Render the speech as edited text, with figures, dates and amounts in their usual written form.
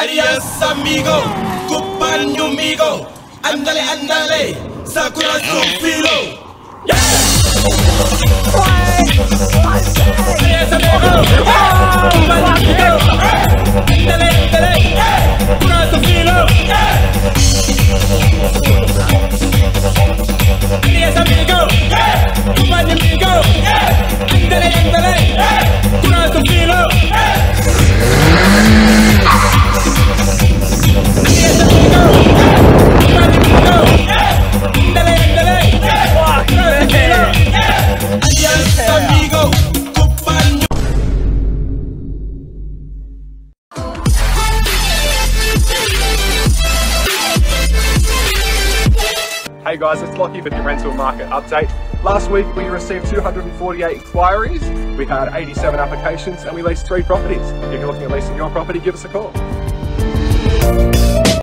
Adiós amigo, compañero amigo, ándale, ándale, Sakura filo. Adiós amigo, compañero amigo, ándale, ándale, Sakura filo. Adiós amigo, compañero amigo, ándale, ándale, Sakura filo. Hey guys, it's Lockie with your rental market update. Last week we received 248 inquiries, we had 87 applications and we leased 3 properties. If you're looking at leasing your property, give us a call.